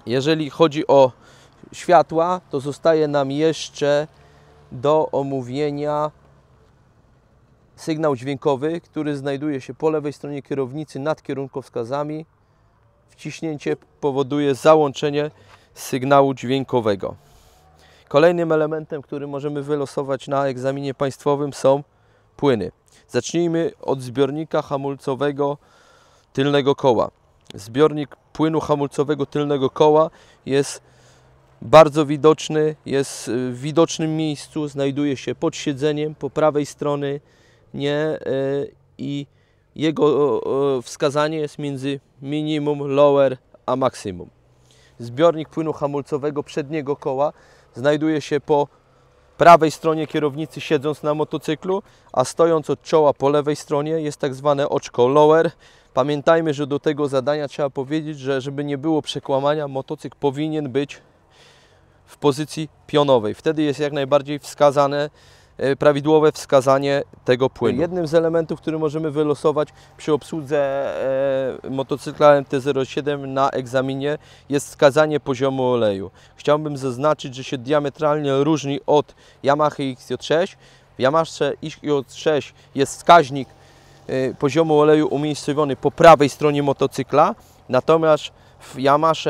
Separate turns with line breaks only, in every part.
Jeżeli chodzi o światła, to zostaje nam jeszcze do omówienia sygnał dźwiękowy, który znajduje się po lewej stronie kierownicy nad kierunkowskazami. Wciśnięcie powoduje załączenie sygnału dźwiękowego. Kolejnym elementem, który możemy wylosować na egzaminie państwowym, są płyny. Zacznijmy od zbiornika hamulcowego tylnego koła. Zbiornik płynu hamulcowego tylnego koła jest bardzo widoczny, jest w widocznym miejscu, znajduje się pod siedzeniem po prawej stronie i jego wskazanie jest między minimum, lower a maksimum. Zbiornik płynu hamulcowego przedniego koła znajduje się po prawej stronie kierownicy siedząc na motocyklu, a stojąc od czoła po lewej stronie jest tak zwane oczko lower. Pamiętajmy, że do tego zadania trzeba powiedzieć, że żeby nie było przekłamania, motocykl powinien być w pozycji pionowej. Wtedy jest jak najbardziej wskazane prawidłowe wskazanie tego płynu. Jednym z elementów, który możemy wylosować przy obsłudze motocykla MT-07 na egzaminie, jest wskazanie poziomu oleju. Chciałbym zaznaczyć, że się diametralnie różni od Yamaha XJ6. W Yamaha XJ6 jest wskaźnik poziomu oleju umiejscowiony po prawej stronie motocykla, natomiast w Yamaha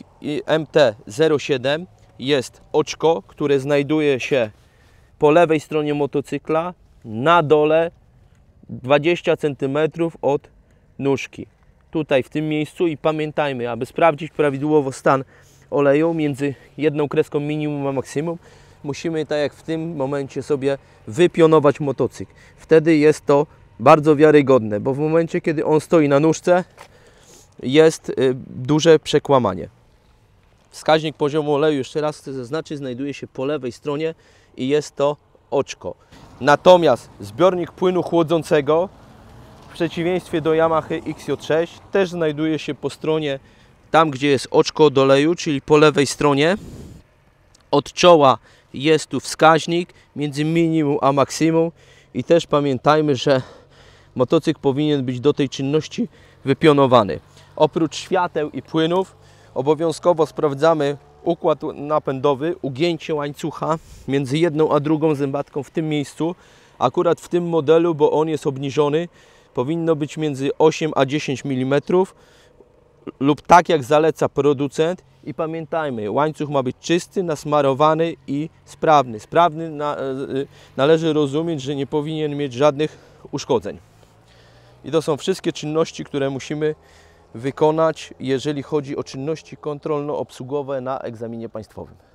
MT-07 jest oczko, które znajduje się po lewej stronie motocykla, na dole 20 cm od nóżki. Tutaj w tym miejscu i pamiętajmy, aby sprawdzić prawidłowo stan oleju między jedną kreską minimum a maksimum, musimy tak jak w tym momencie sobie wypionować motocykl. Wtedy jest to bardzo wiarygodne, bo w momencie kiedy on stoi na nóżce jest duże przekłamanie. Wskaźnik poziomu oleju, jeszcze raz chcę zaznaczyć, znajduje się po lewej stronie i jest to oczko. Natomiast zbiornik płynu chłodzącego w przeciwieństwie do Yamaha XJ6 też znajduje się po stronie tam, gdzie jest oczko od oleju, czyli po lewej stronie. Od czoła jest tu wskaźnik między minimum a maksimum i też pamiętajmy, że motocykl powinien być do tej czynności wypionowany. Oprócz świateł i płynów obowiązkowo sprawdzamy układ napędowy, ugięcie łańcucha między jedną a drugą zębatką w tym miejscu. Akurat w tym modelu, bo on jest obniżony, powinno być między 8 a 10 mm lub tak jak zaleca producent. I pamiętajmy, łańcuch ma być czysty, nasmarowany i sprawny. Należy rozumieć, że nie powinien mieć żadnych uszkodzeń. I to są wszystkie czynności, które musimy wykonać, jeżeli chodzi o czynności kontrolno-obsługowe na egzaminie państwowym.